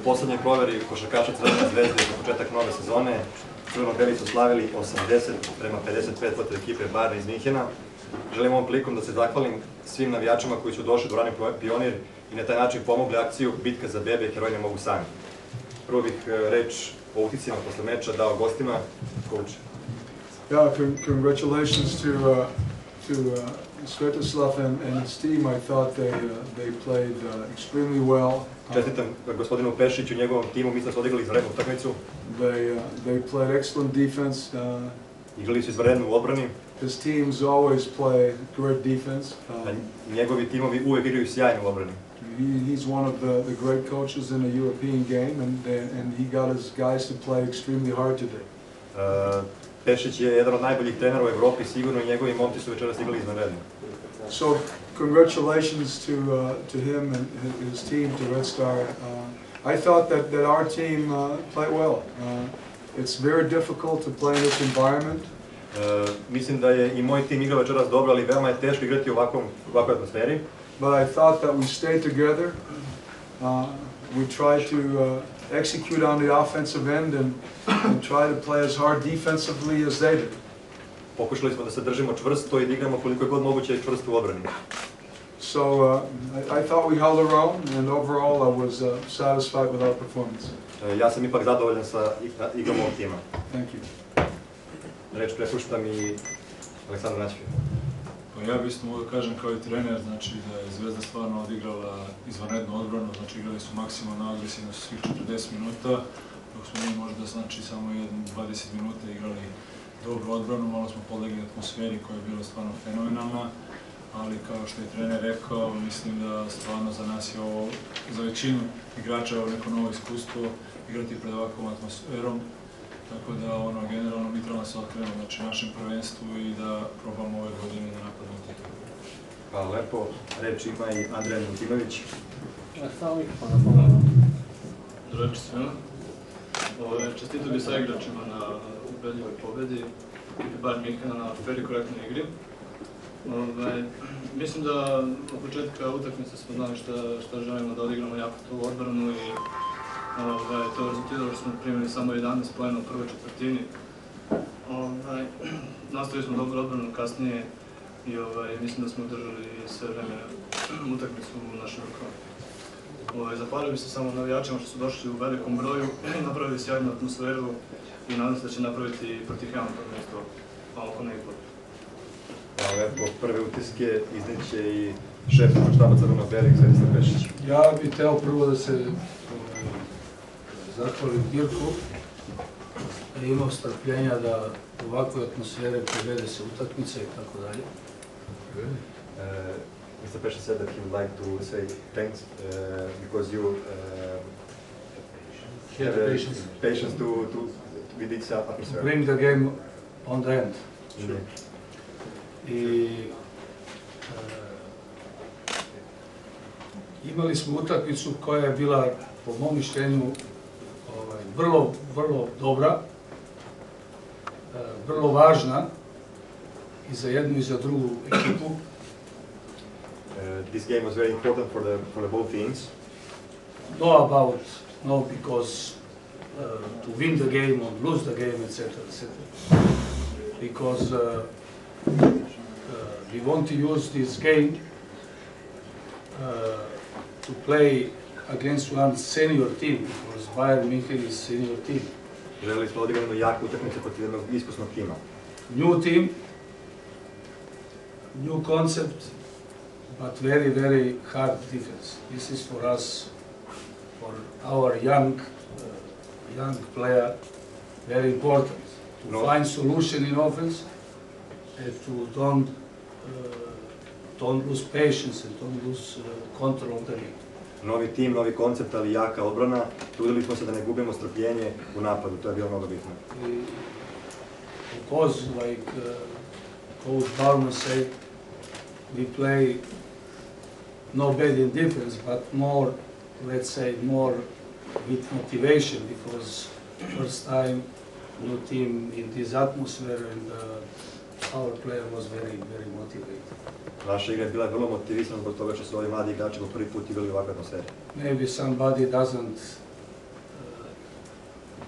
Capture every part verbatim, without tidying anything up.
poslednjoj proveri košarkaša Crvene zvezde za početak nove sezone crveno-beli su slavili osamdeset prema pedeset pet protiv ekipe Bayerna iz Minhena. Želim ovom prilikom da se zahvalim svim navijačima koji su došli do Dvorane Pionir i na taj način pomogli akciju Bitka za bebe, heroji ne mogu sami. Prvo bih reč o uticima posle meča dao gostima, coach. Yeah, congratulations to uh, to uh, Svetoslav and, and his team. I thought they uh, they played uh, extremely well. Čestitam gospodinu Pešiću i njegovom timu, mislim da su odigrali izvanrednu utakmicu. They uh, they played excellent defense. Uh, Igrali su izvanredno u odbrani. His teams always play great defense. Um, Njegovi timovi uvek igraju sjajno u odbrani. He, he's one of the, the great coaches in the European game, and and he got his guys to play extremely hard today. Uh, Pešić je jedan od najboljih trenera u Evropi, sigurno i njegovi momci su večeras igrali izvanredno. So, congratulations to uh, to him and his team, to Red Star. Uh, I thought that that our team uh, played well. Uh, it's very difficult to play in this environment. Uh, mislim da je i moj tim igrao večeras dobro, ali veoma je teško igrati u ovakvom, ovakvoj atmosferi. But I thought that we stayed together. Uh, we tried to uh, execute on the offensive end and, and try to play as hard defensively as they did. Pokušali smo da se držimo čvrsto i da igramo koliko je god moguće čvrsto u odbrani. So uh, I, I thought we held our own, and overall I was uh, satisfied with our performance. Uh, ja sam ipak zadovoljan sa igrom ovog tima. Thank you. Reč prepuštam i Aleksandru Naćiju. Pa ja bih isto mogu da kažem kao i trener, znači da je Zvezda stvarno odigrala izvanrednu odbranu, znači igrali su maksimalno agresivno svih četrdeset minuta, dok smo mi možda znači samo dvadeset minuta igrali dobru odbranu, malo smo podlegli atmosferi koja je bila stvarno fenomenalna, ali kao što je trener rekao, mislim da stvarno za nas je ovo, za većinu igrača je ovo neko novo iskustvo, igrati pred ovakvom atmosferom. Tako da, ono, generalno mi trebamo se okrenemo, znači, našem prvenstvu i da probamo ove godine da napadamo titulu. Hvala lepo. Reč ima i Andrej Milutinović. Samo mikrofon da pogledam. Dobro večer svima. Čestito bih sa igračima na ubedljivoj pobedi i Bayern Minhena na fer i korektnoj igri. Mislim da od početka utakmice smo znali šta želimo da odigramo jako tu odbranu i to je rezultiralo što smo primili samo jedanaest poena u prvoj četvrtini. Nastavili smo dobro odbranu kasnije i mislim da smo držali sve vreme utakmicu u našem rukama. Zahvalio bih se samo navijačima što su došli u velikom broju i napravili sjajnu atmosferu i nadam se da će napraviti protiv Hamiltona nešto malo ko nekako. Hvala lepo. Prve utiske izneće i šef štaba crveno-belih, Svetoslav Pešić. Ja bih hteo prvo da se zahvalim Mirku, da je imao strpljenja da u ovakvoj atmosfere prevede se utakmice i tako dalje. mister Pešić said that he would like to say thanks uh, because you uh, Had the patience. patience to, to with this atmosphere. Bring the game on the end. Sure. I imali smo utakmicu koja je bila, po mom mišljenju, vrlo, vrlo dobra, vrlo važna i za jednu i za drugu ekipu. This game was very important for the for the both teams. No about, no because uh, to win the game or lose the game, et cetera, et cetera. Because uh, uh, we want to use this game uh, to play against one senior team, because Bayern München is senior team. Želeli smo odigrati jednu jaku utakmicu protiv jednog iskusnog tima. New team, new concept, but very, very hard defense. This is for us, for our young, uh, young player, very important to No. find solution in offense and to don't, uh, don't lose patience and don't lose uh, control of the game. Novi tim, novi koncept, ali jaka odbrana. Trudili smo se da ne gubimo strpljenje u napadu, to je bilo mnogo bitno. We, of course, like uh, Coach Baumann said, we play no bad in defense, but more, let's say, more with motivation, because first time new team in this atmosphere, and uh, our player was very, very motivated. Naša igra je bila vrlo motivisana zbog toga što su ovi mladi igrači po prvi put igrali u ovakvoj atmosferi. Maybe somebody doesn't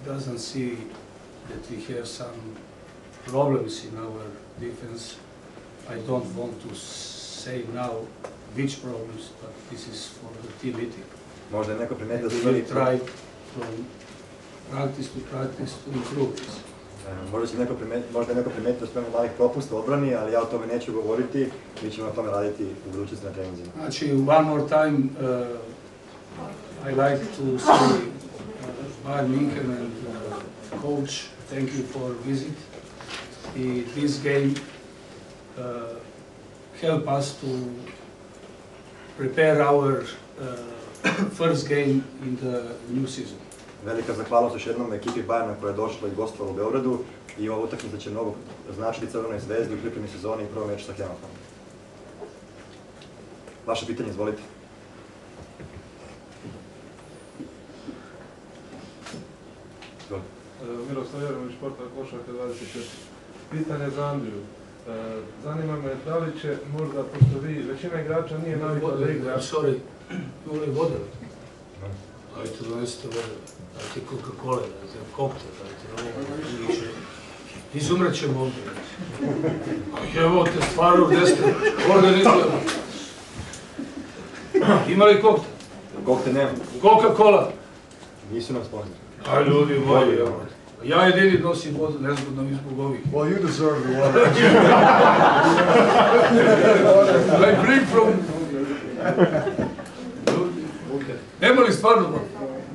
doesn't see that we have some problems in our defense. I don't want to say now which problems, but this is for the team meeting. Možda je neko primetio da We su will imali... try from practice to practice to improve this. E, Možda, će neko primetio, možda je neko primetio da su imali malih propusta u odbrani, ali ja o tome neću govoriti. Mi ćemo na tome raditi u budućnosti na treninzima. Znači, one more time, uh, I like to say uh, Bayern München and uh, coach, thank you for visit. I, this game uh, help us to prepare our uh, first game in the new season. Velika zahvalnost još jednom ekipi Bayerna koja je došla i gostovala u Beogradu i ova utakmica će mnogo značiti Crvenoj zvezdi u pripremi sezoni i prvom meču sa Hennefom. Vaše pitanje, izvolite. Izvolite. Miroslav Jerović, portal Košarka dvadeset četiri. Pitanje za Andriju. Zanima me da li će možda, pošto vi, većina igrača nije navikla da igra... Sorry, imali vode? Dajte, donesite vode. Dajte Coca-Cola, dajte koktel, dajte ovo, više. Izumret ćemo ovdje. Evo te, stvarno, gdje ste? Organizujemo. Ima li koktel? Koktel nema. Coca-Cola. Nisu nam sponzori. A ljudi moji, evo. Ja jedini nosim vodu, nezgodno mi zbog ovih. Well, you deserve the water. I bring from... Nema li stvarno vodu?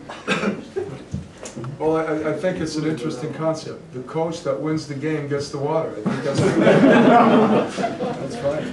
Well, I, I think it's an interesting concept. The coach that wins the game gets the water. I think that's, that's fine.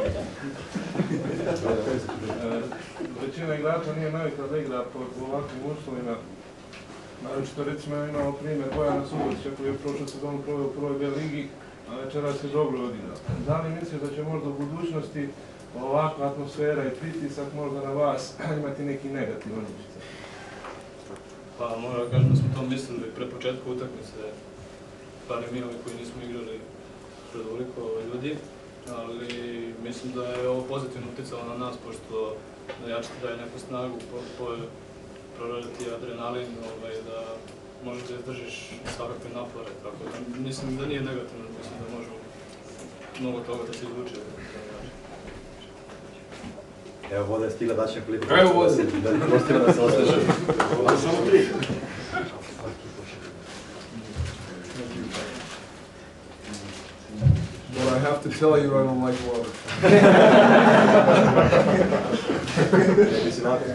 Većina igrača nije navikla da igra pod ovakvim uslovima. Naročito recimo imamo primjer Bojana Subotića koji je prošlu sezonu proveo u prvoj B ligi, a večeras je dobro odigrao. Da li misliš da će možda u budućnosti ovakva atmosfera i pritisak možda na vas imati neki negativan utjecaj? Pa moram da kažem da smo to mislili pre početka utakmice, bar i mi ovi koji nismo igrali pred ovoliko ljudi, ali mislim da je ovo pozitivno utjecalo na nas, pošto najačiti daje neku snagu, po, po, proraditi adrenalin, ovaj, da možeš da izdržiš svakakve napore, tako da mislim da nije negativno, mislim da možemo mnogo toga da se izvuče. Evo, voda je stigla, daćem klipu. Evo voda. Da prostima da se osveže. Samo tri. But I have to tell you I don't like water. Ne bi si nakon.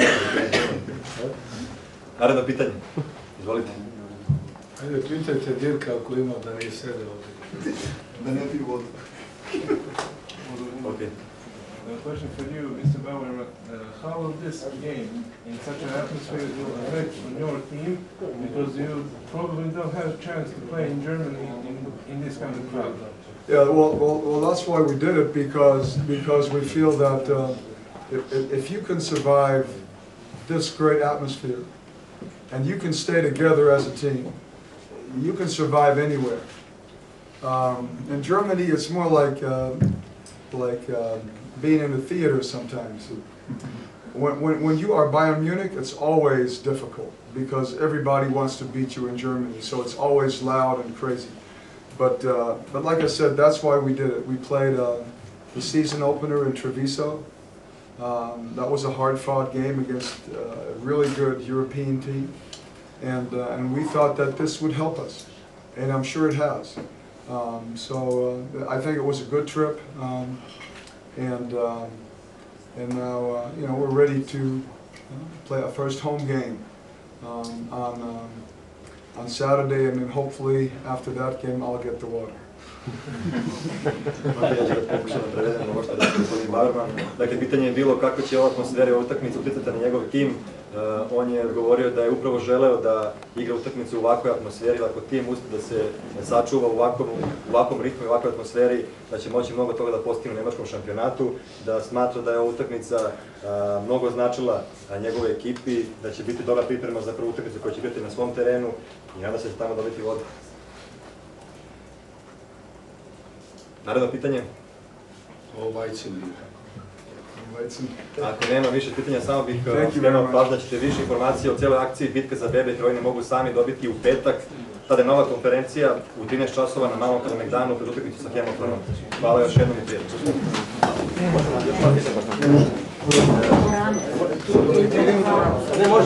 Naredno pitanje. Izvolite. Ajde, pitajte Dirka ako ima da ne sede ovdje. Da ne piju vodu. Okay. A question for you, Mister Bauer, uh, how will this game in such an atmosphere will affect on your team? Because you probably don't have a chance to play in Germany in, in this kind of crowd. Yeah, well, well, well, that's why we did it, because because we feel that uh, if, if you can survive this great atmosphere, and you can stay together as a team, you can survive anywhere. Um, in Germany, it's more like uh, like uh, being in a theater sometimes. When, when, when you are Bayern Munich, it's always difficult because everybody wants to beat you in Germany, so it's always loud and crazy. But, uh, but like I said, that's why we did it. We played uh, the season opener in Treviso. Um, that was a hard-fought game against uh, a really good European team. And, uh, and we thought that this would help us, and I'm sure it has. Um, so uh, I think it was a good trip, um, and, um, and now uh, you know, we're ready to uh, play our first home game um, on, um, on Saturday, and then hopefully after that game I'll get the water. Dakle, pitanje je bilo kako će ova atmosfera i ova utakmica utjecati na njegov tim. Uh, on je odgovorio da je upravo želeo da igra utakmicu u ovakvoj atmosferi, ako tim uspije da se sačuva u ovakvom, u ovakvom ritmu i ovakvoj atmosferi, da će moći mnogo toga da postigne u nemačkom šampionatu, da smatra da je ova utakmica uh, mnogo značila uh, njegove ekipi, da će biti dobra priprema za prvu utakmicu koja će biti na svom terenu i nada se tamo dobiti vodu. Naredno pitanje. Ovaj će li. Leitzen. Ako nema više pitanja, samo bih Thank you skrenuo very much. pažnju da ćete više informacije o cijeloj akciji Bitka za bebe i trojne mogu sami dobiti u petak. Tada je nova konferencija u trinaest časova na Malom Kalemegdanu pred utakmicu sa Hemofarmom. Hvala još jednom i prijatno. Ne može.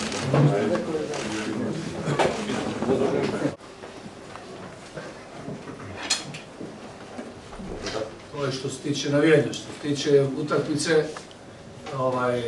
To je što se tiče navijanja, što se tiče utakmice, ovaj,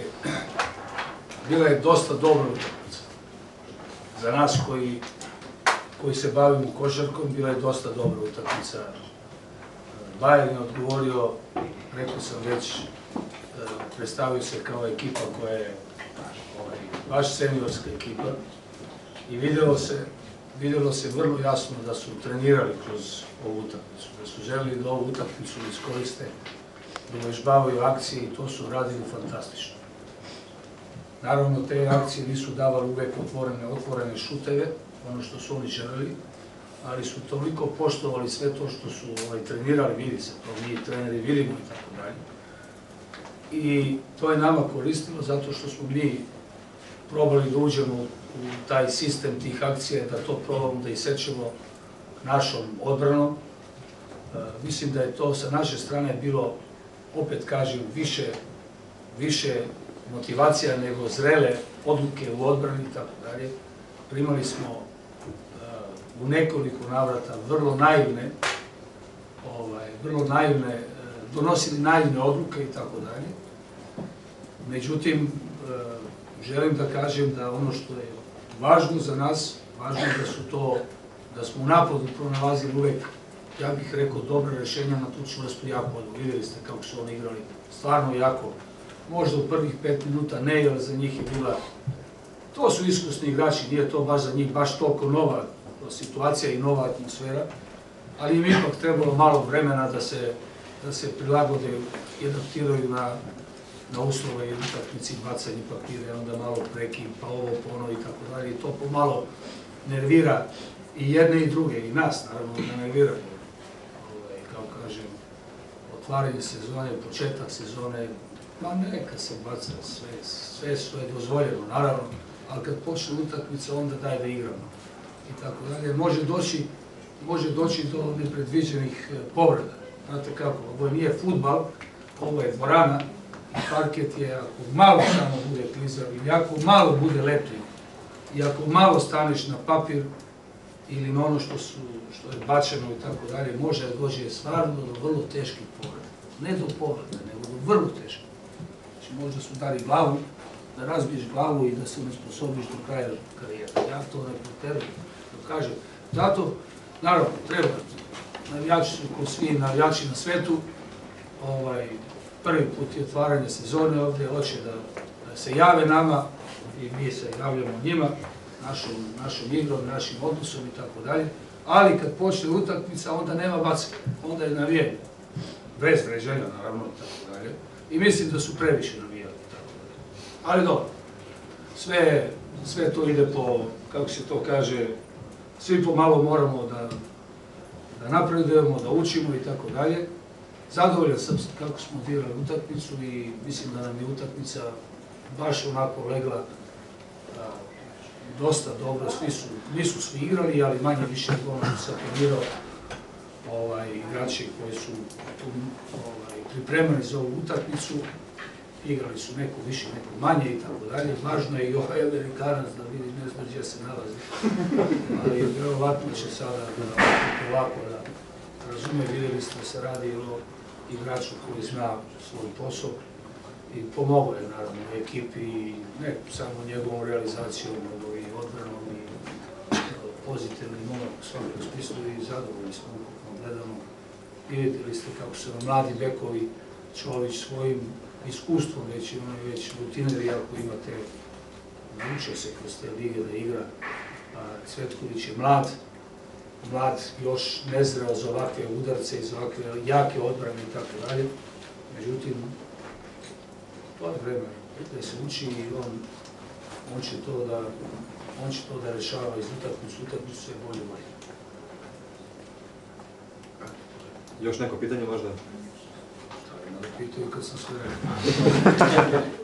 bila je dosta dobra utakmica. Za nas koji, koji se bavimo košarkom, bila je dosta dobra utakmica. Bayern je odgovorio, rekao sam već, predstavio se kao ekipa koja je ovaj, baš seniorska ekipa i vidjelo se, vidjelo se vrlo jasno da su trenirali kroz ovu utakmicu, da su želili da ovu utakmicu iskoriste, da uvježbavaju akcije i to su radili fantastično. Naravno, te akcije nisu davali uvijek otvorene, otvorene šuteve, ono što su oni želeli, ali su toliko poštovali sve to što su ovaj, trenirali, vidi se, to mi treneri vidimo i tako dalje. I to je nama koristilo zato što smo mi probali da uđemo u taj sistem tih akcija, da to probamo da isečemo našom odbranom. E, mislim da je to sa naše strane bilo, opet kažem, više, više motivacija nego zrele odluke u odbrani i tako dalje. Primali smo e, u nekoliko navrata vrlo naivne, ovaj, vrlo naivne, e, donosili naivne odluke i tako dalje. Međutim, e, želim da kažem da ono što je važno za nas, važno je da su to, da smo u napadu pronalazili uvek, ja bih rekao, dobra rješenja na tu čvrstu japodu. Vidjeli ste kako su oni igrali, stvarno jako. Možda u prvih pet minuta ne, jer za njih je bila, to su iskusni igrači, nije to baš za njih baš toliko nova situacija i nova atmosfera, ali im ipak trebalo malo vremena da se, da se prilagode i adaptiraju na na uslove i utakmici, bacanje papira, onda malo prekid, pa ovo, pa ono i tako dalje. I to pomalo nervira i jedne i druge, i nas naravno da nervira. Ovaj, kao kažem, otvaranje sezone, početak sezone, ma neka se baca sve, sve što je dozvoljeno, naravno, ali kad počne utakmica, onda daj da igramo. I tako dalje. Može doći, može doći do nepredviđenih povreda. Znate kako, ovo nije fudbal, ovo je dvorana, parket je, ako malo samo bude klizav ili ako malo bude lepljiv i ako malo staneš na papir ili na ono što, su, što je bačeno i tako dalje, može da dođe stvarno do vrlo teških povreda. Ne do povreda, nego do vrlo teških. Znači možda su dali glavu, da razbiješ glavu i da se nesposobiš do kraja karijera. Ja to ne preterujem, da kažem. Zato, naravno, treba, navijači su ko svi navijači na svetu, ovaj, prvi put je otvaranje sezone ovdje, hoće da, da se jave nama i mi se javljamo njima, našom, našom igrom, našim odnosom i tako dalje. Ali kad počne utakmica, onda nema backe, onda je navijenje. Bez vređenja, naravno, i tako dalje. I mislim da su previše navijali, tako dalje. Ali dobro, sve, sve to ide po, kako se to kaže, svi pomalo moramo da, da napredujemo, da učimo i tako dalje. Zadovoljan sam kako smo odigrali utakmicu i mislim da nam je utakmica baš onako legla a, dosta dobro. Svi su, nisu svi igrali, ali manje više ono se planirao ovaj, igrači koji su tu, ovaj, pripremani za ovu utakmicu. Igrali su neko više, neko manje i tako dalje. Važno je i ovaj Amerikanac da vidi, ne znam gdje se nalazi. Ali vjerovatno će sada da, ovako da razume, vidjeli ste da se radi o igraču koji zna svoj posao i pomogao je naravno u ekipi, ne samo njegovom realizacijom, nego i odbranom i pozitivnim momak u svakom smislu i zadovoljni smo ukupno gledano. I vidjeli ste kako su nam mladi bekovi, Čović svojim iskustvom, već i ono već rutineri, ako imate, naučio se kroz te lige da igra. Cvetković je mlad, mlad, još nezreo za ovakve udarce i za ovakve jake odbrane i tako dalje. Međutim, to je vreme da se uči i on, on, će to da, on će to da rešava iz utakmicu, utakmicu sve bolje i bolje. Još neko pitanje možda? pitaju kad sam sve rekao.